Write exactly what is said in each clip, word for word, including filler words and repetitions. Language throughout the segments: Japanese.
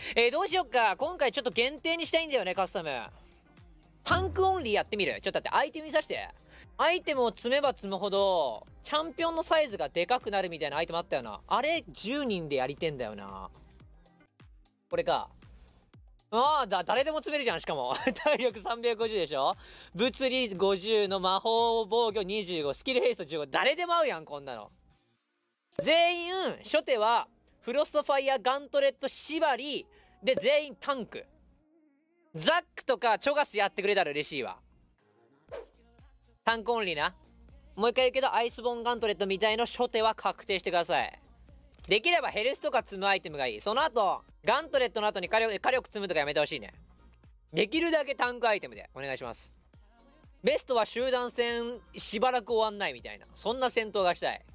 えー、どうしよっか。今回ちょっと限定にしたいんだよね、カスタム。タンクオンリーやってみる。ちょっと待って、アイテム見させて。アイテムを積めば積むほど、チャンピオンのサイズがでかくなるみたいなアイテムあったよな。あれ、じゅうにんでやりてんだよな。これか。ああ、だ、誰でも積めるじゃん、しかも。体力さんびゃくごじゅうでしょ？物理ごじゅうの魔法防御にじゅうご、スキルヘイストじゅうご。誰でも合うやん、こんなの。全員、初手は、フロストファイヤーガントレット縛り、で、全員タンク。ザックとかチョガスやってくれたら嬉しいわ。タンクオンリーな。もう一回言うけど、アイスボーンガントレットみたいの初手は確定してください。できればヘルスとか積むアイテムがいい。その後、ガントレットの後に火力、火力積むとかやめてほしいね。できるだけタンクアイテムでお願いします。ベストは集団戦しばらく終わんないみたいな。そんな戦闘がしたい。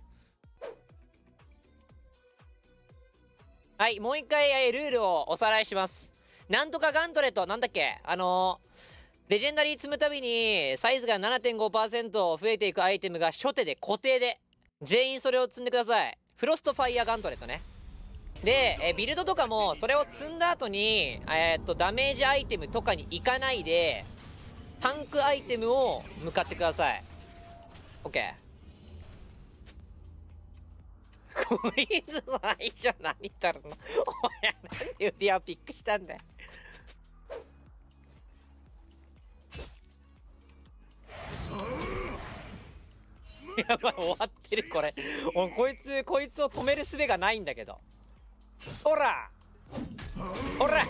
はい、もう一回ルールをおさらいします。なんとかガントレット、なんだっけあのー、レジェンダリー積むたびにサイズが ななてんごパーセント 増えていくアイテムが初手で固定で、全員それを積んでください。フロストファイヤーガントレットね。で、えビルドとかもそれを積んだ後に、えー、っとダメージアイテムとかに行かないでタンクアイテムを向かってください。 OK。 こいつ最初何取るの？お前なんで腕をピックしたんだよ。やばい、終わってるこれ。おこいつこいつを止める術がないんだけど。ほらほら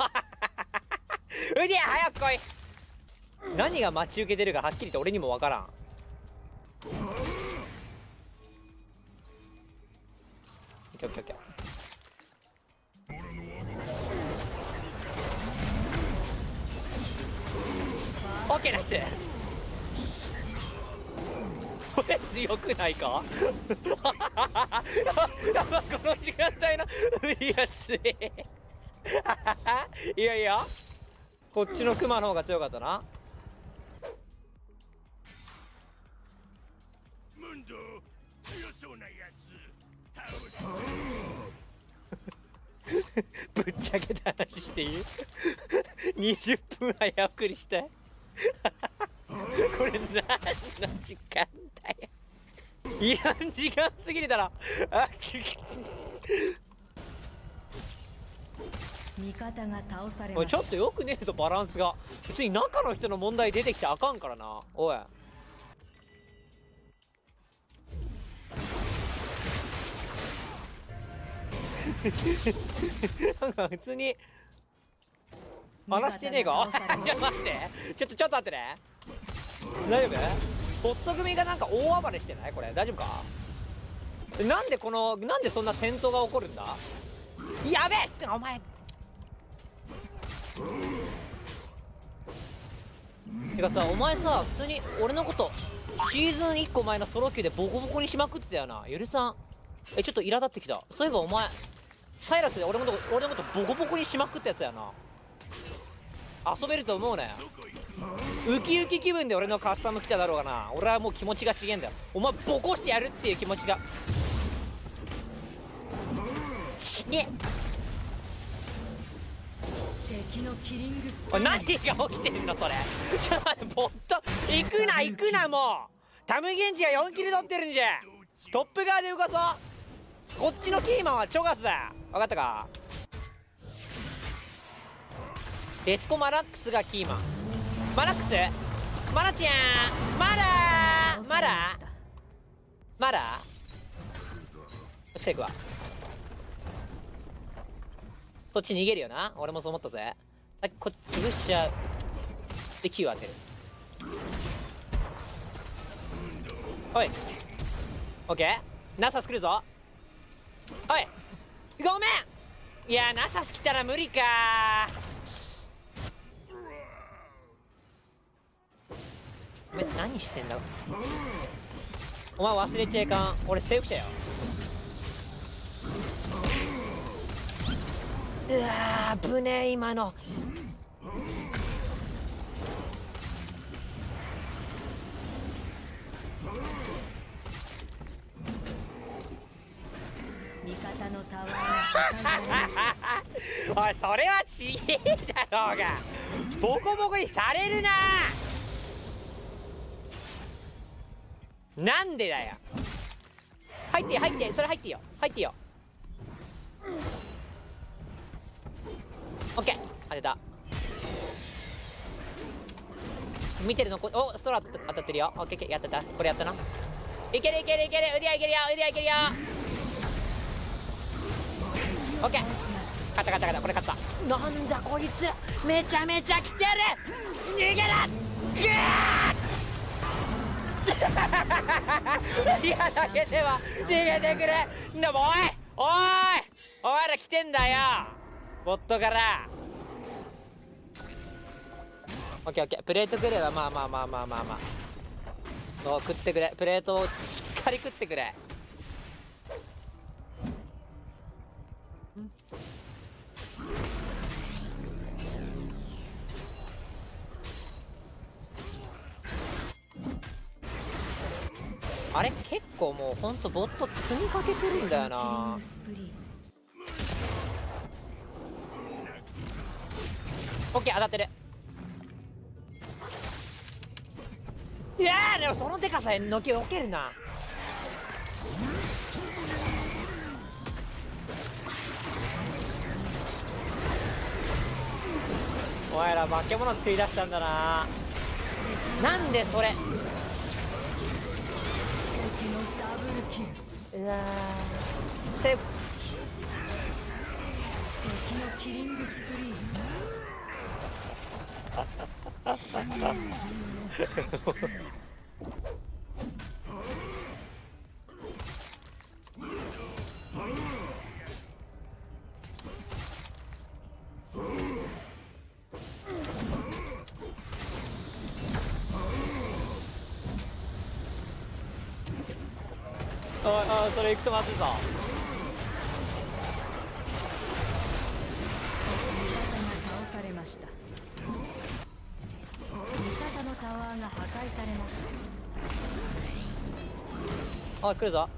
うりゃ早く来い。何が待ち受けてるかはっきりと俺にもわからん。オッケーオッケーオッケー。オッケーナイス。これ強くないか？やば、この時間帯のいやついいやいや、こっちのクマの方が強かったな。ムンド強そうなやつ倒すぶっちゃけた話していい？にじゅっぷん早送りしたいこれ何の時間だよ。いらん時間すぎるだろ。あ味方が倒されおい、ちょっとよくねえぞバランスが。普通に中の人の問題出てきちゃあかんからな。おいなんか普通に話してねえかちょっと待って、ちょっとちょっと待ってね。大丈夫？ボット組がなんか大暴れしてない？これ大丈夫か？なんでこのなんでそんな戦闘が起こるんだ？やべえってお前。てかさ、お前さ普通に俺のことシーズンいっこまえのソロ級でボコボコにしまくってたよな。ゆるさん、えちょっと苛立ってきた。そういえばお前サイラスで俺のこと俺のことボコボコにしまくったやつやな。遊べると思うなよ。ウキウキ気分で俺のカスタム来ただろうがな。俺はもう気持ちが違えんだよ。お前ボコしてやるっていう気持ちがちね。 敵のキリングスおい何が起きてんのそれ。ちょっと待って、ボット行くな行くな。もうタムゲンチがよんキル取ってるんじゃ。トップ側で動かそう。こっちのキーマンはチョガスだ。分かったか？レツコマラックスがキーマン。マラックスマラちゃんマラマラマラこっちから行くわ。こっち逃げるよな。俺もそう思ったぜ。さっきこっち潰しちゃう。で Q 当てる。おいオッケー。ナサス来るぞ。おいごめん。いやナサス来たら無理か。お前何してんだ。お前忘れちゃいかん。俺セーフしたよ。うわー危ねえ今の。 味方のタワーが破壊されました。 おいそれはちげえだろうが、ボコボコにされるな。なんでだよ。入って入って、それ入ってよ、入ってよ。オッケー、当てた。見てるのこ、おストラ当たってるよ。オッケーオッケー、やってた。これやったな。いけるいけるいける、腕はいけるよ、腕はいけるよ。オッケー、勝った勝った勝った、これ勝った。なんだこいつ、めちゃめちゃ来てる。逃げろ。ぐーいやだけでは逃げてくれ。でもおいおいお前ら来てんだよ、ボットから。オッケーオッケー、プレートくればまあまあまあまあまあまあそう食ってくれ、プレートをしっかり食ってくれ。あれ結構もうほんとボット積みかけてるんだよな。オッケー、当たってる。いやーでもそのでかさのけよけるな。お前ら化け物作り出したんだな。なんでそれ。うわーセーフ。 敵のキリングスプリーおいおい、それ行くとまずいぞ。あ、来るぞ。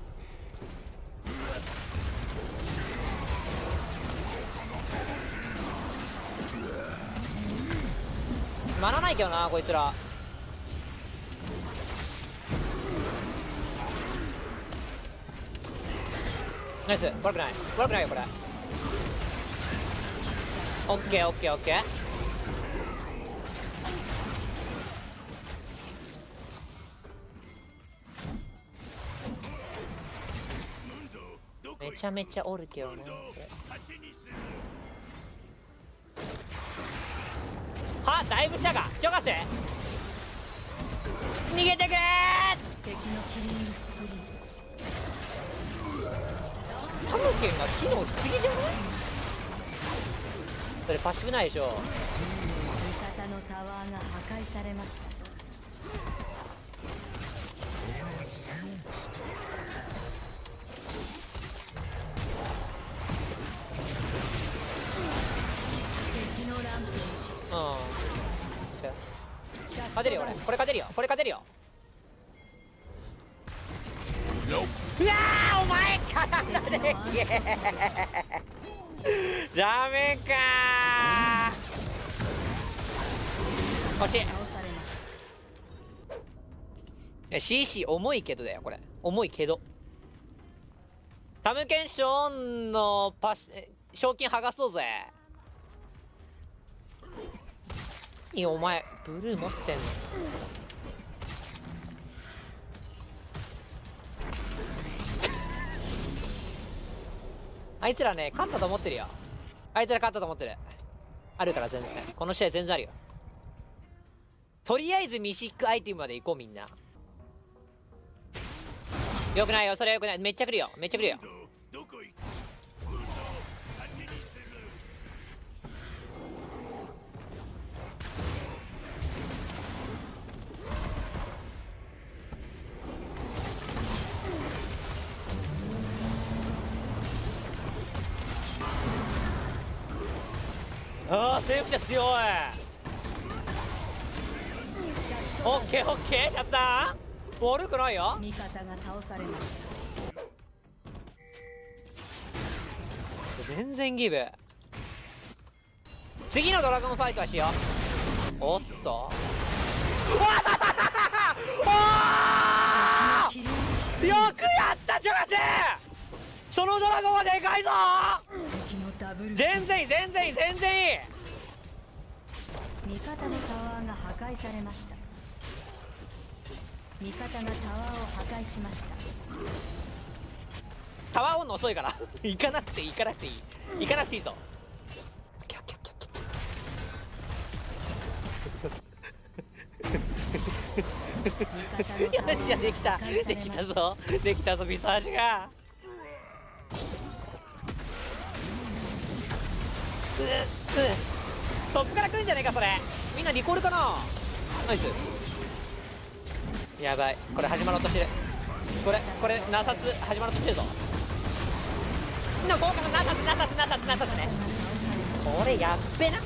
マナないけどなこいつら。ナイス、悪くない悪くないよこれ。オッケーオッケーオッケー。めちゃめちゃおるけどね。はだいぶしたかチョガス、逃げてくれー。 敵のキリングスプリータムケンが機能しすぎじゃない？それパシブないでしょ。 味方のタワーが破壊されました。敵のランページ。 うん。勝てるよ俺。これ勝てるよ。これ勝てるよ。うわーお前体でけーダメかー。欲しい。いや シーシー 重いけどだよこれ。重いけどタムケンションのパシ賞金剥がそうぜ。いやお前ブルー持ってんの。あいつらね勝ったと思ってるよ。あいつら勝ったと思ってる。あるから全然この試合全然あるよ。とりあえずミシックアイテムまで行こうみんな。よくないよそれよくない。めっちゃ来るよめっちゃ来るよ。ああセーフじゃ強い。オッケーオッケーシャッター悪くないよ。 味方が倒されました。 全然ギブ次のドラゴンファイトはしよう。おっとおーよくやったチョガス。そのドラゴンはでかいぞ。全然いい全然いい全然いい。 味方のタワーが破壊されました。味方がタワーを破壊しました。 タワーオンの遅いから行かなくていい行かなくていい行かなくていいぞ。いやじゃできたできたぞできたぞビサージュが。ううトップから来るんじゃねえかそれ。みんなリコールかな。ナイス。やばいこれ始まろうとしてる。これこれナサス始まろうとしてるぞ。の豪華なナサスナサスナサスナサスね。これやっべな。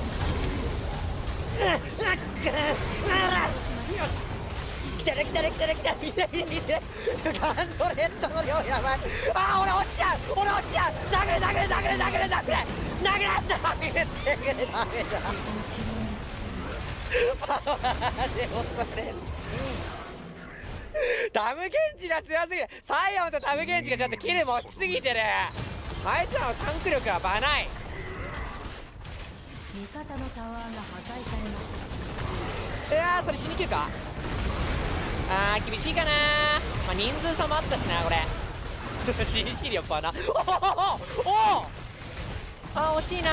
来てる来てる来てる来てる見て見て見てガンドレッドの量やばい。あー俺落ちちゃう俺落ちちゃう。殴れ殴れ殴れ殴れ殴れ殴れ殴れ殴れ殴れダメだ。パワーで落とせる。タムゲンチが強すぎる。サイオンとタムゲンチがちょっとキル持ちすぎてる。あいつらのタンク力はバない。 味方のタワーが破壊されました。 いやーそれ死にきるか。あー厳しいかな。まあ人数差もあったしなこれシーシー 力はな。おおおおあー惜しいな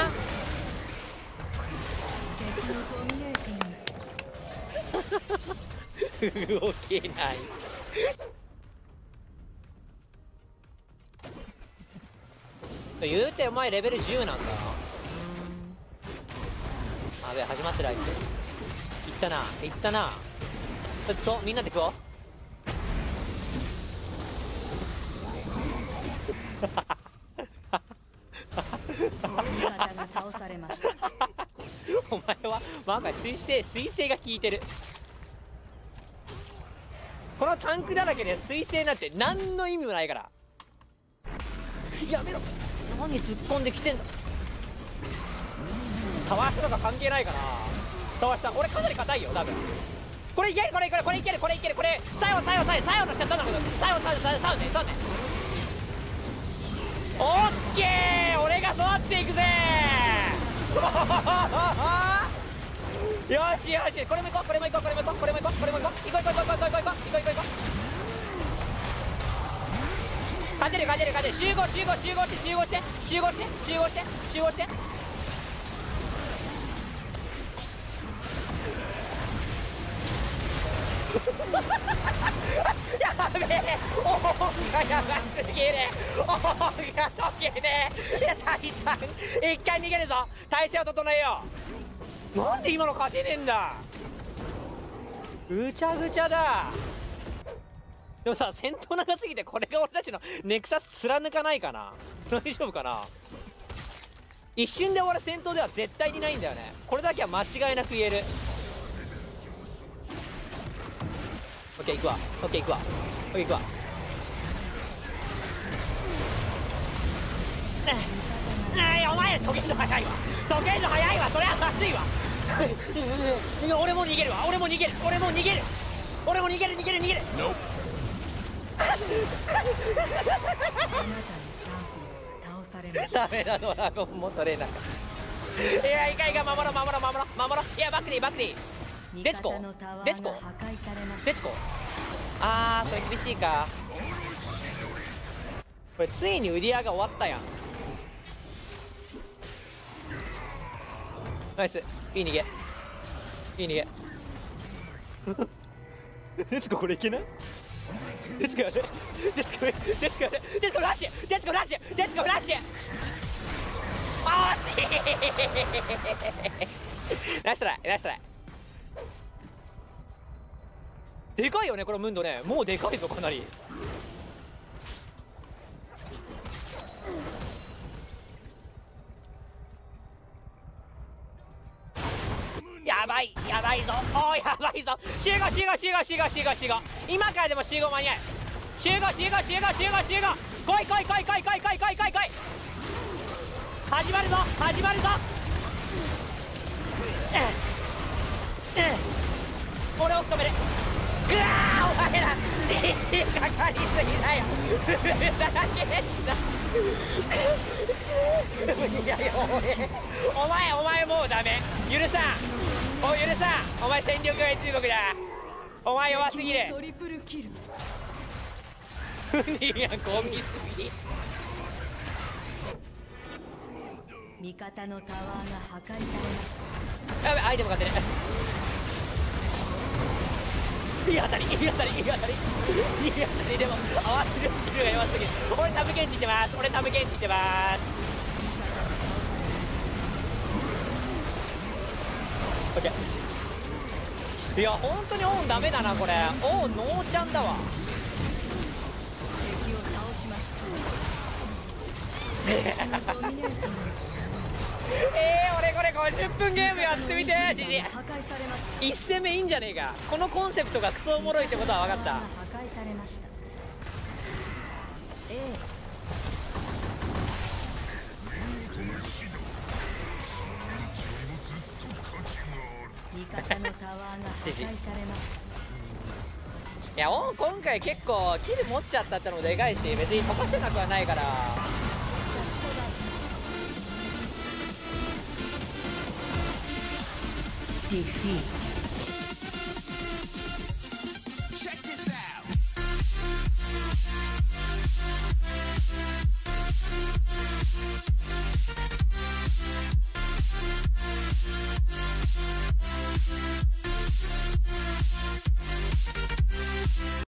敵のドミネーティング動けない言うてお前レベルじゅうなんだ。うーんあべ始まってるあいつ。いったないったな。ちょっとみんなで食おう味方が倒されましたお前はマカ水星水星が効いてる。このタンクだらけで水星なんて何の意味もないから。やめろ。何突っ込んできてんだ。タワー下とか関係ないかな。タワー下俺かなり硬いよ多分。これいけるこれこれこれいけるこれいけるこれ最後最後最後最後のしちゃったんだけど最後最後最後最後ね最後ね。オッケー俺が育っていくぜよしよしこれもいこうこれもいこうこれもいこうこれもいこうこれもいこういこういこういこういこういこういこういこういこういこう勝てる勝てる勝てる。集合集合集合して集合して集合して集合して集合してやべえオーがやばすぎる。オーが溶けねえ。いやタイさん一回逃げるぞ。体勢を整えよう。なんで今の勝てねえんだ。ぐちゃぐちゃだ。でもさ戦闘長すぎてこれが俺たちのネクサス貫かないかな。大丈夫かな。一瞬で終わる戦闘では絶対にないんだよね。これだけは間違いなく言える。オッケー行くわオッケー行くわオッケー行くわ。お前溶けるの早いわ溶けるの早いわそれはまずいわ俺も逃げるわ俺も逃げる俺も逃げる俺も逃げる逃げる逃げるダメだドラゴンも取れなかった。いやいかいか守ろう守ろう守ろう守ろう。いやバックでいいバックでいい。デツコデツコデツコあーそれ厳しいか。これついにウディアが終わったやん。ナイスいい逃げいい逃げデツコこれいけない。デツコやれデツコやれデツコやれデツコフラッシュデツコフラッシュデツコフラッシュあー惜しいナイストライナイストライ。でかいよねこのムンドね。もうでかいぞかなり。やばいやばいぞおーやばいぞ。集合集合集合集合集合集合今からでも集合間に合う。集合集合集合集合集合来い来い来い来い来い来い来い来い来い始まるぞ始まるぞ俺を止める。ぐわー、お前ら シーシー かかりすぎだよ。ふざけんないやいや、お前お前もうダメ。許さん、お許さん。お前戦力外中国だ。お前弱すぎる。 トリプルキル。 いや、ゴミすぎ。 味方のタワーが破壊されました。 やべ、アイテムが出る。いい当たり、いい当たり、いい当たり、いい当たり。でも合わせるスキルが弱すぎる。俺タブケンチいってます。俺タブケンチいってます。オッケー。いや本当にオンダメだなこれ。オンノーちゃんだわ。 敵を倒しました。 えー、俺これごじゅっぷんゲームやってみてジジイ。 破壊されました。 いち戦目いいんじゃねえか。このコンセプトがクソおもろいってことは分かった。 破壊されました。エース。味方のタワーが破壊されました。 いやオン今回結構キル持っちゃったってのもでかいし、別に溶かせなくはないから。 ディフィート。